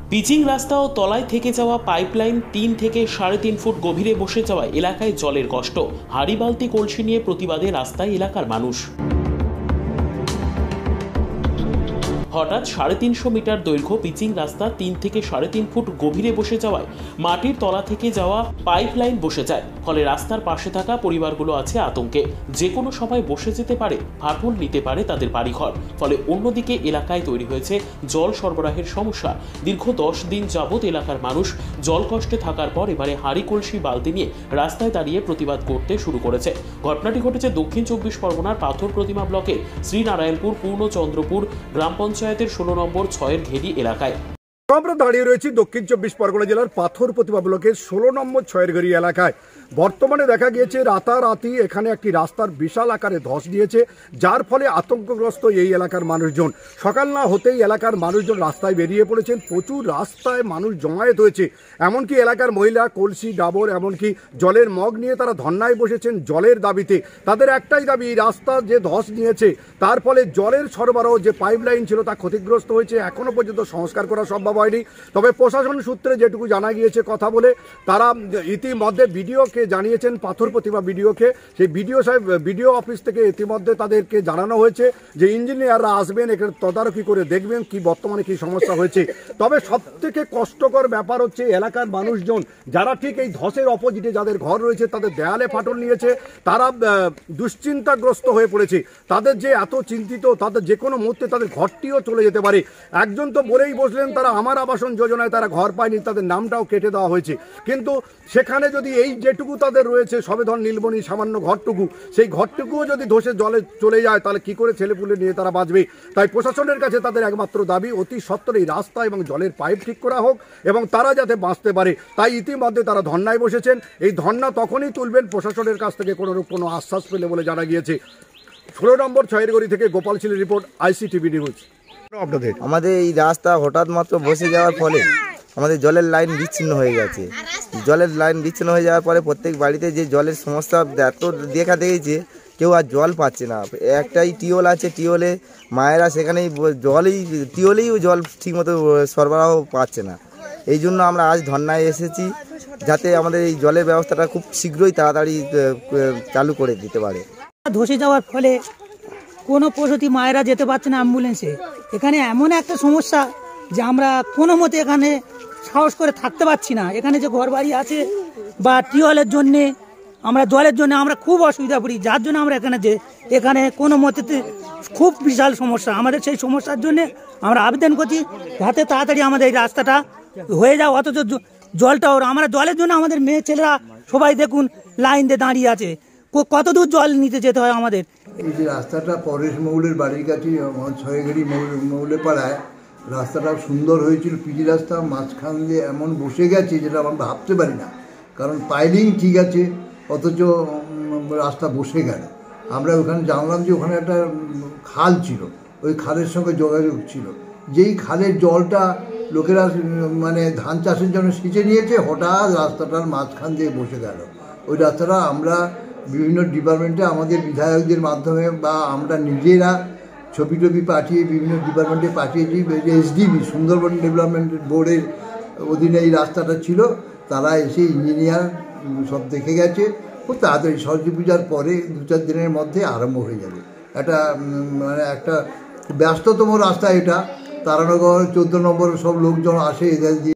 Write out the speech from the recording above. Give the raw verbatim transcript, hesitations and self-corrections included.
Pitching রাস্তা ও তলায় থেকে যাওয়া পাইপলাইন তিন থেকে সাড়ে তিন ফুট গভীরে বসে যাওয়ায় এলাকায় জলের কষ্ট। হাড়ি বালতি কলসি নিয়ে প্রতিবাদে রাস্তায় এলাকার মানুষ। হঠাৎ সাড়ে তিনশো মিটার দৈর্ঘ্য পিচিং রাস্তা তিন থেকে সাড়ে তিন ফুট গভীরে বসে যাওয়ায় মাটির তলা থেকে যাওয়া পাইপলাইন বসে যায়। ফলে রাস্তার পাশে থাকা পরিবারগুলো আছে আতঙ্কে। যে কোনো সময় বসে যেতে পারে, ফাটল নিতে পারে তাদের বাড়িঘর। ফলে অন্যদিকে এলাকায় তৈরি হয়েছে জল সরবরাহের সমস্যা। দীর্ঘ দশ দিন যাবৎ এলাকার মানুষ জল কষ্টে থাকার পর এবারে হাড়ি কলসি বালতি নিয়ে রাস্তায় দাঁড়িয়ে প্রতিবাদ করতে শুরু করেছে। ঘটনাটি ঘটেছে দক্ষিণ চব্বিশ পরগনার পাথর প্রতিমা ব্লকের শ্রীনারায়ণপুর পূর্ণচন্দ্রপুর গ্রাম পঞ্চায়েতের ষোলো নম্বর ছয়ের ঘেরি এলাকায়। আমরা দাঁড়িয়ে রয়েছি দক্ষিণ চব্বিশ পরগনা জেলার পাথর প্রতিমা ব্লকের ষোলো নম্বর ছয়ের ঘেরি এলাকায়। বর্তমানে দেখা গিয়েছে রাতারাতি এখানে একটি রাস্তার বিশাল আকারে ধস দিয়েছে, যার ফলে আতঙ্কগ্রস্ত এই এলাকার মানুষজন। সকাল না হতেই এলাকার মানুষজন রাস্তায় বেরিয়ে পড়েছেন। প্রচুর রাস্তায় মানুষ জমায়েত হয়েছে। এমনকি এলাকার মহিলা কলসি ডাবর এমনকি জলের মগ নিয়ে তারা ধর্নায় বসেছেন জলের দাবিতে। তাদের একটাই দাবি, রাস্তার যে ধস নিয়েছে তার ফলে জলের সরবরাহ যে পাইপলাইন ছিল তা ক্ষতিগ্রস্ত হয়েছে। এখনো পর্যন্ত সংস্কার করা সম্ভব হয়নি। তবে প্রশাসন সূত্রে যেটুকু জানা গিয়েছে কথা বলে, তারা ইতিমধ্যে বিডিওকে জানিয়েছেন, পাথর প্রতিমা বিডিওকে। সেই বিডিও সাহেব বিডিও অফিস থেকে ইতিমধ্যে তাদেরকে জানানো হয়েছে যে ইঞ্জিনিয়াররা আসবেন, এখানে তদারকি করে দেখবেন কি বর্তমানে কি সমস্যা হয়েছে। তবে সব থেকে কষ্টকর ব্যাপার হচ্ছে এলাকার মানুষজন যারা ঠিক এই ধসের অপোজিটে যাদের ঘর রয়েছে, তাদের দেয়ালে ফাটল নিয়েছে, তারা দুশ্চিন্তাগ্রস্ত হয়ে পড়েছে। তাদের যে এত চিন্তিত, তাদের যে কোনো মুহূর্তে তাদের ঘরটিও চলে যেতে পারে। একজন তো বলেই বসলেন তারা আমার আবাসন যোজনায় তারা ঘর পায়নি, তাদের নামটাও কেটে দেওয়া হয়েছে। কিন্তু সেখানে যদি এই যেটুকু তাদের রয়েছে সবেধন নীলমণি সামান্য ঘরটুকু, সেই ঘরটুকুও যদি ধসে জলে চলে যায় তাহলে কি করে ছেলেপুলে নিয়ে তারা বাঁচবে। তাই প্রশাসনের কাছে তাদের একমাত্র দাবি অতি সত্বর এই রাস্তা এবং জলের পাইপ ঠিক করা হোক এবং তারা যাতে বাঁচতে পারে। তাই ইতিমধ্যে তারা ধর্নায় বসেছেন। এই ধর্না তখনই তুলবেন প্রশাসনের কাছ থেকে কোনো কোনো আশ্বাস পেলে বলে জানা গিয়েছে। ষোলো নম্বর ছয়ের ঘেরি থেকে গোপাল ছিলের রিপোর্ট, আইসিটিভি নিউজ। আমাদের এই রাস্তা হঠাৎ মাত্র বসে যাওয়ার ফলে আমাদের জলের লাইন বিচ্ছিন্ন হয়ে গেছে। জলের লাইন বিচ্ছিন্ন হয়ে যাওয়ার পরে প্রত্যেক বাড়িতে যে জলের সমস্যা এত দেখা দিয়েছে, কেউ আর জল পাচ্ছে না। একটাই টিউবওয়েল আছে, টিউবওয়েলে মায়েরা সেখানেই জলই টিউবওয়েলেই জল ঠিকমতো সরবরাহ পাচ্ছে না। এই জন্য আমরা আজ ধর্নায় এসেছি, যাতে আমাদের এই জলের ব্যবস্থাটা খুব শীঘ্রই তাড়াতাড়ি চালু করে দিতে পারে। ধসে যাওয়ার ফলে কোনো প্রসূতি মায়েরা যেতে পারছে না অ্যাম্বুলেন্সে। এখানে এমন একটা সমস্যা যে আমরা কোনো মতে এখানে সাহস করে থাকতে পারছি না। এখানে যে ঘর বাড়ি আছে বা টিউবওয়েলের জন্যে আমরা জলের জন্য আমরা খুব অসুবিধা পড়ি, যার জন্য আমরা এখানে যে এখানে কোনো মতেতে খুব বিশাল সমস্যা। আমাদের সেই সমস্যার জন্য আমরা আবেদন করছি যাতে তাড়াতাড়ি আমাদের এই রাস্তাটা হয়ে যাও। অথচ জলটাও আমরা জলের জন্য আমাদের মেয়ে ছেলেরা সবাই দেখুন লাইন দিয়ে দাঁড়িয়ে আছে। কত দূর জল নিতে যেতে হয় আমাদের। এই যে রাস্তাটা পরেশ মৌলের বাড়ির কাছে ছয়ঘেরি মৌলে পাড়ায় রাস্তাটা সুন্দর হয়েছিল, পিজি রাস্তা মাঝখান দিয়ে এমন বসে গেছে যেটা আমরা ভাবতে পারি না। কারণ পাইলিং ঠিক আছে অথচ রাস্তা বসে গেল। আমরা ওখানে জানলাম যে ওখানে একটা খাল ছিল, ওই খালের সঙ্গে যোগাযোগ ছিল। যেই খালের জলটা লোকেরা মানে ধান চাষের জন্য সেচে নিয়েছে, হঠাৎ রাস্তাটার মাঝখান দিয়ে বসে গেল। ওই রাস্তাটা আমরা বিভিন্ন ডিপার্টমেন্টে আমাদের বিধায়কদের মাধ্যমে বা আমরা নিজেরা ছবি টবি পাঠিয়ে বিভিন্ন ডিপার্টমেন্টে পাঠিয়েছি। এসডিবি সুন্দরবন ডেভেলপমেন্ট বোর্ডের অধীনে এই রাস্তাটা ছিল, তারা এসে ইঞ্জিনিয়ার সব দেখে গেছে। খুব তাড়াতাড়ি সরস্বতী পূজার পরে দু চার দিনের মধ্যে আরম্ভ হয়ে যাবে। একটা মানে একটা ব্যস্ততম রাস্তা এটা। তারানগর চোদ্দো নম্বর সব লোকজন আসে এদের দিয়ে।